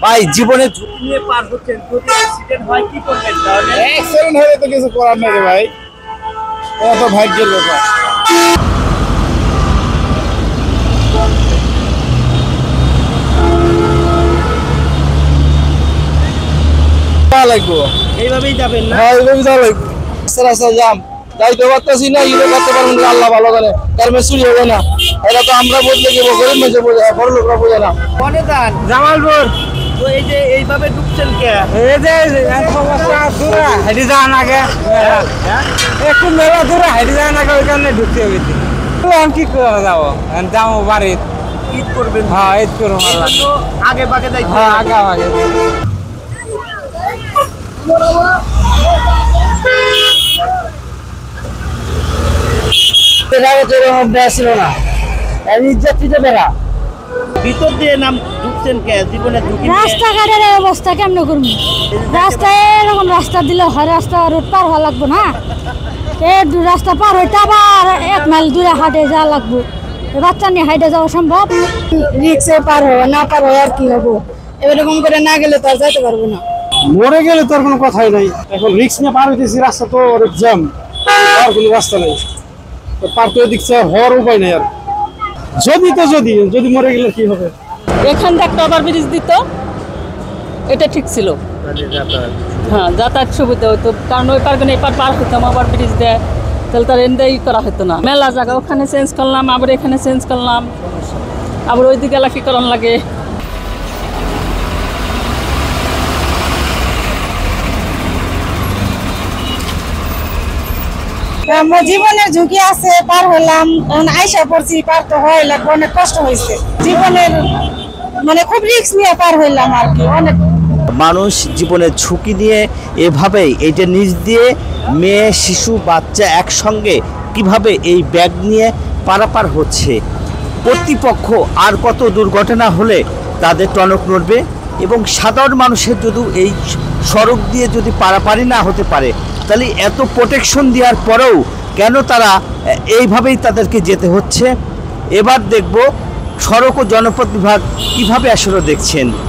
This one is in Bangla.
ভাই জীবনে ঝুঁকি নিয়ে পার হচ্ছেন, যদি অ্যাক্সিডেন্ট হয় কি করবেন? তাহলে অ্যাক্সিডেন্ট হলে তো কিছু করার নেই রে ভাই, এটা তো ভাগ্যের ব্যাপার। লাগবো এইভাবেই যাবেন না? হ্যাঁ এইভাবে যাওয়া লাগবে। রাস্তা জাম যাইতে পারতেছি না, ইয়ে করতে পারবো না, আল্লাহ ভালো করে গার্মেন্টস চুরি হবে না। এটা তো আমরা বদলে দেবো, গরিব মেঝে বোঝে, বড় লোকরা বোঝে না। মনে যান জামালপুর তো এই যে এইভাবে ঢুকছেন কে? এই যে সমস্যা দূরে হেঁটে যাওয়ার আগে একটু মেলা দূরে হেঁটে যাওয়ার আগে ওই কারণে ঢুকতে হবে। আমি কি করে যাবো, যাবো বাড়ির ঈদ করবেন? হ্যাঁ ঈদ করবো, তো আগে বাগে যাইতে হ্যাঁ আগে আগে ছিল না, ভিতর দিয়ে নাম ঢুকছেন কে? জীবনে ঝুঁকি নিয়ে? রাস্তাঘাটের এই অবস্থা কেমন করবো? রাস্তায় এরকম রাস্তা দিলে হয়, রাস্তা রোড পার হওয়া লাগবো না? রাস্তা পার হইতে আবার 1 মাইল দূরে হাঁটে যাওয়া লাগবো। বাচ্চা নিয়ে হাইটে যাওয়া সম্ভব? রিক্সে পার হবে না, পার হয় আর কি হবো? এরকম করে না গেলে তো আর যাইতে পারবো না। মরে গেলে তো আর কোনো কথাই নাই। এখন রিক্স নিয়ে পার হইতেছি, রাস্তা তো অনেক জ্যাম, আর কোনো রাস্তা নেই, পার করে দিচ্ছে, হওয়ার উপায় নেই। আর যদি মরে গেলে কি হবে? এখান থেকে একটা ওভারব্রিজ দিত, এটা ঠিক ছিল। হ্যাঁ যাতায়াত সুবিধা হতো, কারণ ওই পার্কে এই পার হতাম, ওভারব্রিজ দেয় তাহলে তার এন্ডাই করা হতো না। মেলা জায়গা ওখানে চেঞ্জ করলাম, আবার এখানে চেঞ্জ করলাম, আবার ওই দিকে এলাকি করান লাগে। জীবনের ঝুঁকি আছে, পার হলাম, আইসা পড়ছি, পার তো হয় লাগবে, অনেক কষ্ট হয়েছে জীবনের, মানে খুব রিস্ক নিয়ে পার হইলাম আর কি। অনেক মানুষ জীবনের ঝুঁকি নিয়ে এভাবেই এইটা নিচ দিয়ে মেয়ে, শিশু, বাচ্চা একসঙ্গে কিভাবে এই ব্যাগ নিয়ে পারাপার হচ্ছে। কর্তৃপক্ষ আর কত দুর্ঘটনা হলে তাদের টনক নড়বে, এবং সাধারণ মানুষের যদি এই সড়ক দিয়ে যদি পারাপারি না হতে পারে, তাহলে এত প্রোটেকশন দেওয়ার পরেও কেন তারা এইভাবেই তাদেরকে যেতে হচ্ছে। এবার দেখব সড়ক ও জনপথ বিভাগ কীভাবে আসলে দেখছেন।